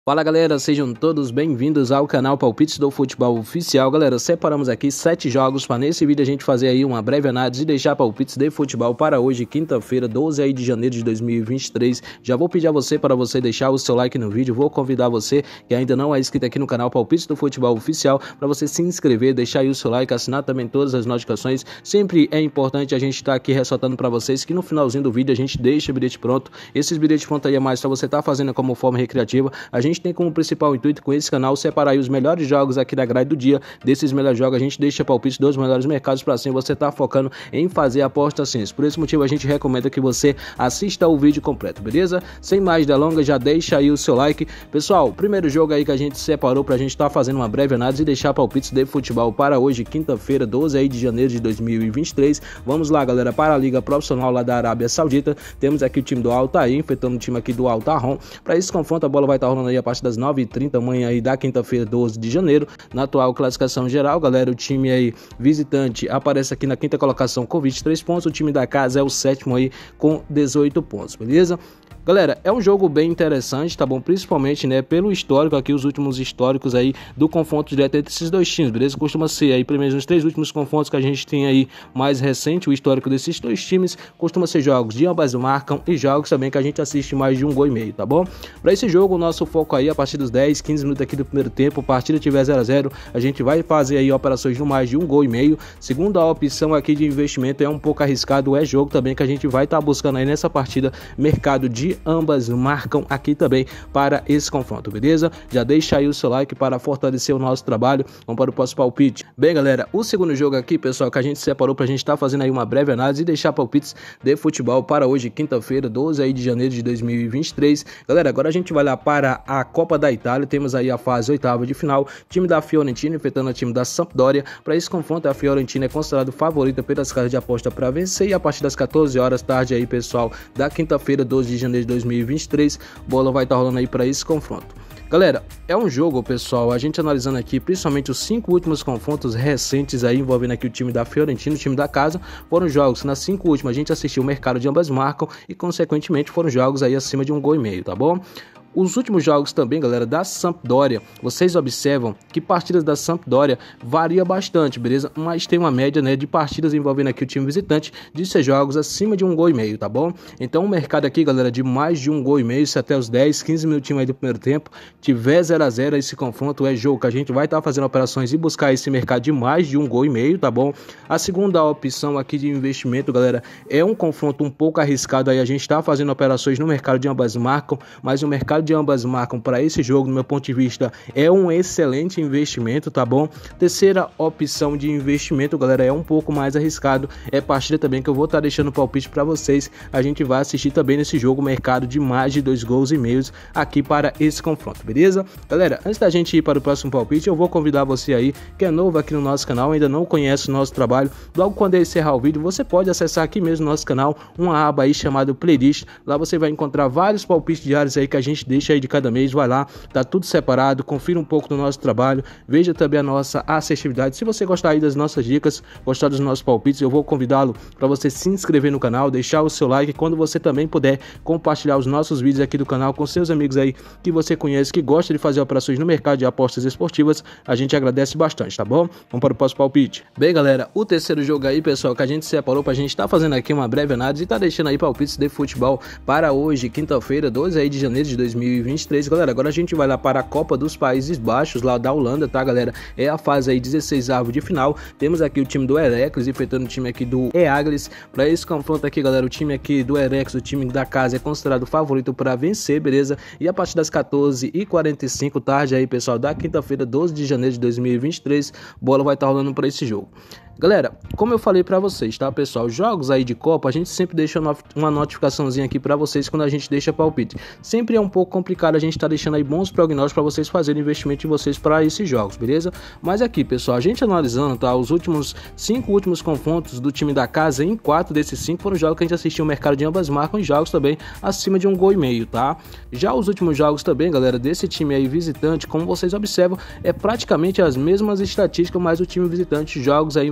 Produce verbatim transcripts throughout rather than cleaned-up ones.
Fala galera, sejam todos bem-vindos ao canal Palpites do Futebol Oficial. Galera, separamos aqui sete jogos para nesse vídeo a gente fazer aí uma breve análise e deixar palpites de futebol para hoje, quinta-feira, doze aí de janeiro de dois mil e vinte e três. Já vou pedir a você para você deixar o seu like no vídeo, vou convidar você que ainda não é inscrito aqui no canal Palpites do Futebol Oficial para você se inscrever, deixar aí o seu like, assinar também todas as notificações. Sempre é importante a gente estar tá aqui ressaltando para vocês que no finalzinho do vídeo a gente deixa o bilhete pronto. Esses bilhetes pronto aí é mais para você estar tá fazendo como forma recreativa. A gente A gente tem como principal intuito com esse canal separar aí os melhores jogos aqui da grade do dia. Desses melhores jogos a gente deixa palpite dos melhores mercados para assim você tá focando em fazer apostas simples. Por esse motivo a gente recomenda que você assista o vídeo completo, beleza? Sem mais delongas, já deixa aí o seu like. Pessoal, o primeiro jogo aí que a gente separou pra gente tá fazendo uma breve análise e deixar palpites de futebol para hoje, quinta-feira, doze aí de janeiro de dois mil e vinte e três. Vamos lá, galera, para a Liga Profissional lá da Arábia Saudita. Temos aqui o time do Al Taim enfrentando o time aqui do Al Tahon. Para esse confronto a bola vai estar rolando aí a partir das nove e trinta amanhã aí da quinta-feira, doze de janeiro. Na atual classificação geral, galera, o time aí visitante aparece aqui na quinta colocação com vinte e três pontos, o time da casa é o sétimo aí com dezoito pontos, beleza? Galera, é um jogo bem interessante, tá bom? Principalmente, né, pelo histórico aqui, os últimos históricos aí do confronto direto entre esses dois times, beleza? Costuma ser aí, pelo menos nos três últimos confrontos que a gente tem aí mais recente, o histórico desses dois times costuma ser jogos de ambas marcam e jogos também que a gente assiste mais de um gol e meio, tá bom? Para esse jogo, o nosso foco aí, a partir dos dez, quinze minutos aqui do primeiro tempo, a partida tiver zero a zero, a gente vai fazer aí operações no mais de um gol e meio. Segunda opção aqui de investimento é um pouco arriscado, é jogo também que a gente vai estar tá buscando aí nessa partida, mercado de ambas marcam aqui também para esse confronto, beleza? Já deixa aí o seu like para fortalecer o nosso trabalho. Vamos para o próximo palpite. Bem, galera, o segundo jogo aqui, pessoal, que a gente separou para a gente estar tá fazendo aí uma breve análise e deixar palpites de futebol para hoje, quinta-feira, doze aí de janeiro de dois mil e vinte e três. Galera, agora a gente vai lá para a Copa da Itália. Temos aí a fase oitava de final, time da Fiorentina enfrentando o time da Sampdoria. Para esse confronto, a Fiorentina é considerada favorita pelas casas de aposta para vencer, e a partir das quatorze horas tarde aí, pessoal, da quinta-feira, doze de janeiro de dois mil e vinte e três, bola vai estar rolando aí para esse confronto. Galera, é um jogo, pessoal, a gente analisando aqui principalmente os cinco últimos confrontos recentes aí envolvendo aqui o time da Fiorentina, o time da casa, foram jogos que nas cinco últimas a gente assistiu o mercado de ambas marcam e consequentemente foram jogos aí acima de um gol e meio, tá bom? Os últimos jogos também, galera, da Sampdoria, vocês observam que partidas da Sampdoria varia bastante, beleza? Mas tem uma média, né, de partidas envolvendo aqui o time visitante de ser jogos acima de um gol e meio, tá bom? Então o mercado aqui, galera, de mais de um gol e meio, se até os dez, quinze minutinhos aí do primeiro tempo tiver zero a zero, esse confronto é jogo que a gente vai estar tá fazendo operações e buscar esse mercado de mais de um gol e meio, tá bom? A segunda opção aqui de investimento, galera, é um confronto um pouco arriscado aí, a gente tá fazendo operações no mercado de ambas marcam, mas o mercado de ambas marcam para esse jogo, no meu ponto de vista, é um excelente investimento, tá bom? Terceira opção de investimento, galera, é um pouco mais arriscado, é partida também que eu vou estar tá deixando palpite para vocês. A gente vai assistir também nesse jogo mercado de mais de dois gols e meios aqui para esse confronto, beleza? Galera, antes da gente ir para o próximo palpite, eu vou convidar você aí que é novo aqui no nosso canal, ainda não conhece o nosso trabalho, logo quando eu encerrar o vídeo, você pode acessar aqui mesmo no nosso canal uma aba aí chamada playlist. Lá você vai encontrar vários palpites diários aí que a gente deixa aí de cada mês, vai lá, tá tudo separado, confira um pouco do nosso trabalho, veja também a nossa assertividade. Se você gostar aí das nossas dicas, gostar dos nossos palpites, eu vou convidá-lo para você se inscrever no canal, deixar o seu like, quando você também puder compartilhar os nossos vídeos aqui do canal com seus amigos aí que você conhece, que gosta de fazer operações no mercado de apostas esportivas, a gente agradece bastante, tá bom? Vamos para o próximo palpite. Bem, galera, o terceiro jogo aí, pessoal, que a gente separou pra gente estar tá fazendo aqui uma breve análise e tá deixando aí palpites de futebol para hoje, quinta-feira, doze aí de janeiro de dois mil e vinte e três, galera. Agora a gente vai lá para a Copa dos Países Baixos, lá da Holanda, tá, galera? É a fase aí dezesseisavo de final. Temos aqui o time do Heracles enfrentando o time aqui do Eagles. Para esse confronto aqui, galera, o time aqui do Heracles, o time da casa, é considerado favorito para vencer, beleza? E a partir das quatorze e quarenta e cinco tarde aí, pessoal, da quinta-feira, doze de janeiro de dois mil e vinte e três, bola vai estar rolando para esse jogo. Galera, como eu falei pra vocês, tá, pessoal? Jogos aí de Copa, a gente sempre deixa uma notificaçãozinha aqui pra vocês quando a gente deixa palpite. Sempre é um pouco complicado a gente tá deixando aí bons prognósticos pra vocês fazerem investimento de vocês pra esses jogos, beleza? Mas aqui, pessoal, a gente analisando, tá, os últimos cinco últimos confrontos do time da casa, em quatro desses cinco foram jogos que a gente assistiu o mercado de ambas marcam e jogos também acima de um gol e meio, tá? Já os últimos jogos também, galera, desse time aí visitante, como vocês observam, é praticamente as mesmas estatísticas, mas o time visitante, jogos aí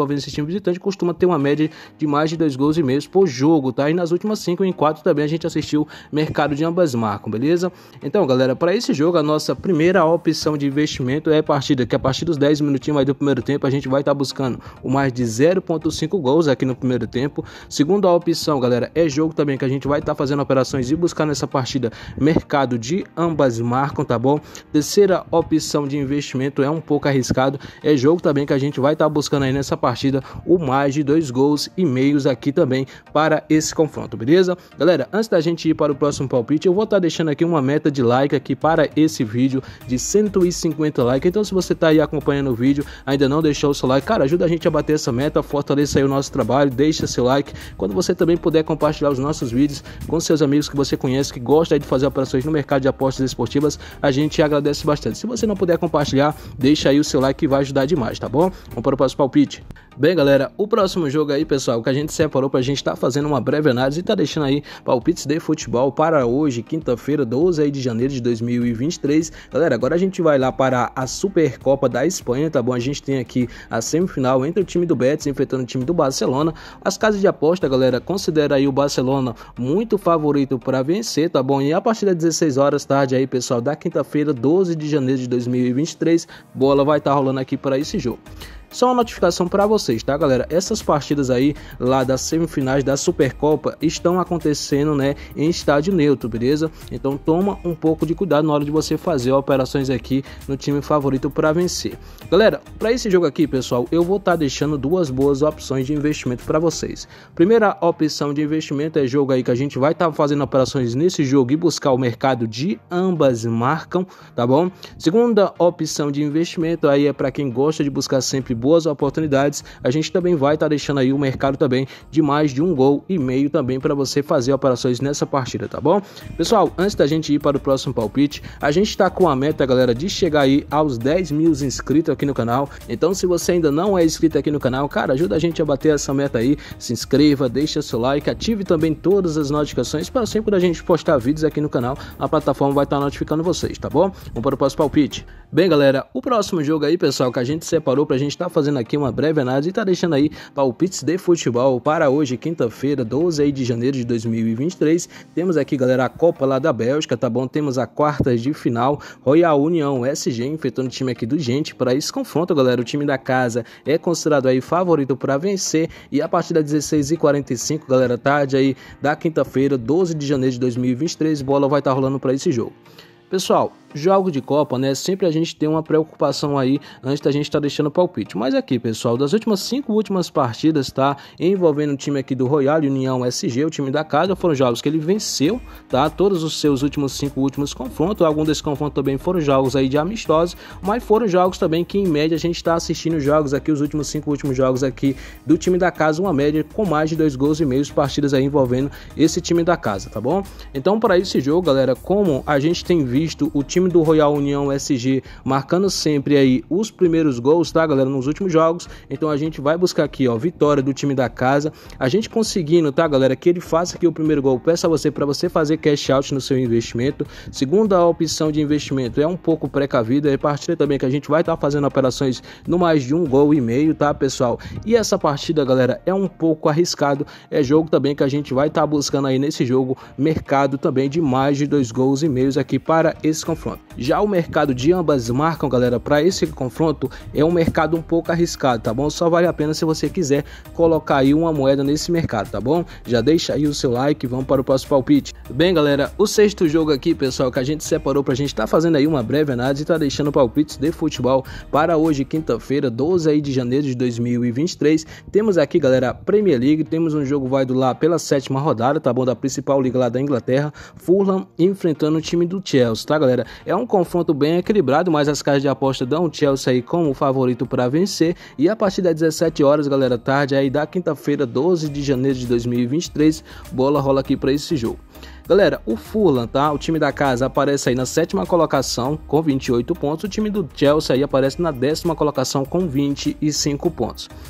envolvendo esse time visitante costuma ter uma média de mais de dois gols e meio por jogo, tá? E nas últimas cinco em quatro também a gente assistiu mercado de ambas marcam, beleza? Então, galera, para esse jogo a nossa primeira opção de investimento é a partida, que a partir dos dez minutinhos aí do primeiro tempo a gente vai estar tá buscando o mais de zero ponto cinco gols aqui no primeiro tempo. Segunda opção, galera, é jogo também que a gente vai estar tá fazendo operações e buscar nessa partida mercado de ambas marcam, tá bom? Terceira opção de investimento é um pouco arriscado, é jogo também que a gente vai estar tá buscando aí nessa partida o mais de dois gols e meios aqui também para esse confronto, beleza? Galera, antes da gente ir para o próximo palpite, eu vou estar tá deixando aqui uma meta de like aqui para esse vídeo de cento e cinquenta likes. Então, se você está aí acompanhando o vídeo, ainda não deixou o seu like, cara, ajuda a gente a bater essa meta, fortaleça aí o nosso trabalho, deixa seu like. Quando você também puder compartilhar os nossos vídeos com seus amigos que você conhece, que gosta de fazer operações no mercado de apostas esportivas, a gente agradece bastante. Se você não puder compartilhar, deixa aí o seu like que vai ajudar demais, tá bom? Vamos para o próximo palpite. Bem, galera, o próximo jogo aí, pessoal, que a gente separou pra gente estar tá fazendo uma breve análise e tá deixando aí palpites de futebol para hoje, quinta-feira, doze aí de janeiro de dois mil e vinte e três. Galera, agora a gente vai lá para a Supercopa da Espanha, tá bom? A gente tem aqui a semifinal entre o time do Betis enfrentando o time do Barcelona. As casas de aposta, galera, considera aí o Barcelona muito favorito para vencer, tá bom? E a partir das dezesseis horas tarde aí, pessoal, da quinta-feira, doze de janeiro de dois mil e vinte e três, bola vai estar tá rolando aqui para esse jogo. Só uma notificação para vocês, tá, galera? Essas partidas aí lá das semifinais da Supercopa estão acontecendo, né, em estádio neutro, beleza? Então toma um pouco de cuidado na hora de você fazer operações aqui no time favorito para vencer. Galera, para esse jogo aqui, pessoal, eu vou estar tá deixando duas boas opções de investimento para vocês. Primeira opção de investimento é jogo aí que a gente vai estar tá fazendo operações nesse jogo e buscar o mercado de ambas marcam, tá bom? Segunda opção de investimento aí é para quem gosta de buscar sempre boas oportunidades, a gente também vai estar tá deixando aí o mercado também de mais de um gol e meio também para você fazer operações nessa partida, tá bom? Pessoal, antes da gente ir para o próximo palpite, a gente está com a meta, galera, de chegar aí aos dez mil inscritos aqui no canal. Então, se você ainda não é inscrito aqui no canal, cara, ajuda a gente a bater essa meta aí, se inscreva, deixa seu like, ative também todas as notificações para sempre que a gente postar vídeos aqui no canal, a plataforma vai estar tá notificando vocês, tá bom? Vamos para o próximo palpite. Bem, galera, o próximo jogo aí, pessoal, que a gente separou pra gente estar tá fazendo aqui uma breve análise e tá deixando aí palpites de futebol para hoje, quinta-feira, doze aí de janeiro de dois mil e vinte e três. Temos aqui, galera, a Copa lá da Bélgica, tá bom? Temos a quartas de final, Royal União S G enfrentando o time aqui do Gente. Para esse confronto, galera, o time da casa é considerado aí favorito para vencer e a partir das dezesseis e quarenta e cinco, galera, tarde aí da quinta-feira, doze de janeiro de dois mil e vinte e três, bola vai estar tá rolando para esse jogo. Pessoal, jogo de Copa, né, sempre a gente tem uma preocupação aí antes da gente estar tá deixando o palpite. Mas aqui, pessoal, das últimas cinco últimas partidas, tá, envolvendo o time aqui do Royal União S G, o time da casa, foram jogos que ele venceu, tá, todos os seus últimos cinco últimos confrontos. Alguns desses confrontos também foram jogos aí de amistosos, mas foram jogos também que em média a gente está assistindo jogos aqui, os últimos cinco últimos jogos aqui do time da casa, uma média com mais de dois gols e meio partidas aí envolvendo esse time da casa, tá bom? Então, para esse jogo, galera, como a gente tem visto visto o time do Royal União S G marcando sempre aí os primeiros gols, tá, galera, nos últimos jogos. Então a gente vai buscar aqui, ó, vitória do time da casa, a gente conseguindo, tá, galera, que ele faça aqui o primeiro gol. Peço a você para você fazer cash out no seu investimento. Segunda opção de investimento é um pouco precavida, é partida também que a gente vai estar tá fazendo operações no mais de um gol e meio, tá, pessoal? E essa partida, galera, é um pouco arriscado, é jogo também que a gente vai estar tá buscando aí nesse jogo mercado também de mais de dois gols e meios aqui para esse confronto. Já o mercado de ambas marcam, galera, para esse confronto é um mercado um pouco arriscado, tá bom? Só vale a pena se você quiser colocar aí uma moeda nesse mercado, tá bom? Já deixa aí o seu like, vamos para o próximo palpite. Bem, galera, o sexto jogo aqui, pessoal, que a gente separou pra gente estar tá fazendo aí uma breve análise e tá deixando palpites de futebol para hoje, quinta-feira, doze aí de janeiro de dois mil e vinte e três. Temos aqui, galera, a Premier League, temos um jogo válido lá pela sétima rodada, tá bom? Da principal liga lá da Inglaterra, Fulham enfrentando o time do Chelsea, tá, galera? É um confronto bem equilibrado, mas as casas de aposta dão o Chelsea aí como favorito para vencer. E a partir das dezessete horas, galera, tarde aí da quinta-feira, doze de janeiro de dois mil e vinte e três, bola rola aqui para esse jogo. Galera, o Fulham, tá? O time da casa aparece aí na sétima colocação com vinte e oito pontos. O time do Chelsea aí aparece na décima colocação com vinte e cinco pontos.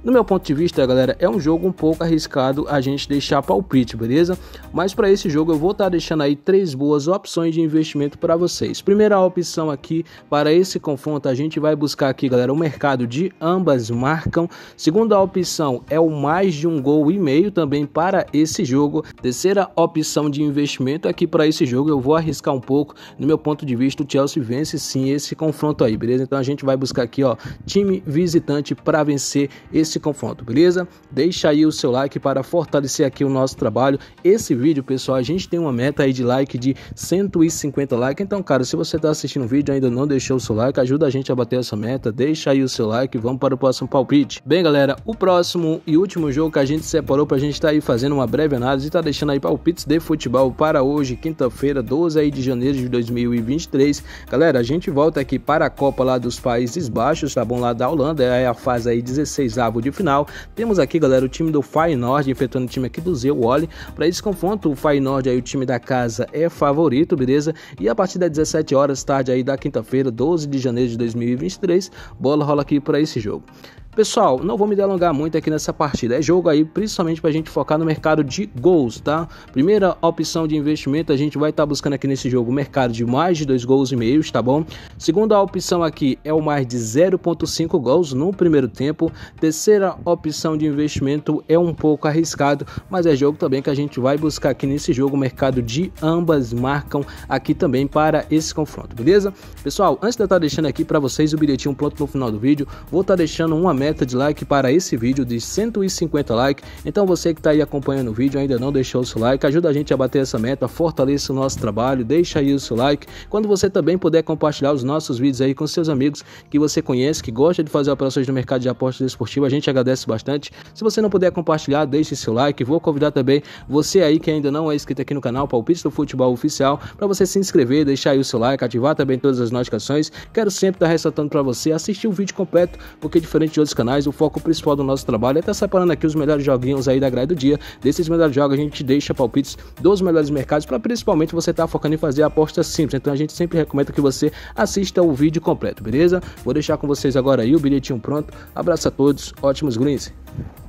No meu ponto de vista, galera, é um jogo um pouco arriscado a gente deixar palpite, beleza? Mas para esse jogo eu vou estar tá deixando aí três boas opções de investimento para vocês. Primeira opção aqui para esse confronto, a gente vai buscar aqui, galera, o mercado de ambas marcam. Segunda opção é o mais de um gol e meio também para esse jogo. Terceira opção de investimento aqui para esse jogo, eu vou arriscar um pouco. No meu ponto de vista, o Chelsea vence sim esse confronto aí, beleza? Então a gente vai buscar aqui, ó, time visitante para vencer esse confronto, beleza? Deixa aí o seu like para fortalecer aqui o nosso trabalho. Esse vídeo, pessoal, a gente tem uma meta aí de like de cento e cinquenta likes. Então, cara, se você tá assistindo o vídeo e ainda não deixou o seu like, ajuda a gente a bater essa meta. Deixa aí o seu like e vamos para o próximo palpite. Bem, galera, o próximo e último jogo que a gente separou pra gente tá aí fazendo uma breve análise e tá deixando aí palpites de futebol para hoje, quinta-feira, doze aí de janeiro de dois mil e vinte e três. Galera, a gente volta aqui para a Copa lá dos Países Baixos, tá bom? Lá da Holanda, é a fase aí dezesseisavo de final. Temos aqui, galera, o time do Feyenoord enfrentando o time aqui do Zwolle. Para esse confronto, o Feyenoord aí, o time da casa é favorito, beleza? E a partir das dezessete horas, tarde aí da quinta-feira, doze de janeiro de dois mil e vinte e três, bola rola aqui para esse jogo. Pessoal, não vou me delongar muito aqui nessa partida, é jogo aí principalmente para a gente focar no mercado de gols, tá? Primeira opção de investimento, a gente vai estar tá buscando aqui nesse jogo o mercado de mais de dois gols e meio, tá bom? Segunda opção aqui é o mais de zero ponto cinco gols no primeiro tempo. Terceira opção de investimento é um pouco arriscado, mas é jogo também que a gente vai buscar aqui nesse jogo o mercado de ambas marcam aqui também para esse confronto, beleza? Pessoal, antes de eu estar tá deixando aqui para vocês o bilhetinho pronto no final do vídeo, vou estar tá deixando uma meta de like para esse vídeo de cento e cinquenta likes. Então você que está aí acompanhando o vídeo ainda não deixou o seu like, ajuda a gente a bater essa meta, fortaleça o nosso trabalho, deixa aí o seu like. Quando você também puder compartilhar os nossos vídeos aí com seus amigos que você conhece, que gosta de fazer operações no mercado de apostas esportivas, a gente agradece bastante. Se você não puder compartilhar, deixe seu like. Vou convidar também você aí que ainda não é inscrito aqui no canal Palpites do Futebol Oficial, para você se inscrever, deixar aí o seu like, ativar também todas as notificações. Quero sempre estar ressaltando para você assistir o vídeo completo, porque diferente de outros canais, o foco principal do nosso trabalho é estar separando aqui os melhores joguinhos aí da grade do dia. Desses melhores jogos a gente deixa palpites dos melhores mercados para principalmente você estar focando em fazer apostas simples. Então a gente sempre recomenda que você assista o vídeo completo, beleza? Vou deixar com vocês agora aí o bilhetinho pronto. Abraço a todos, ótimos greens!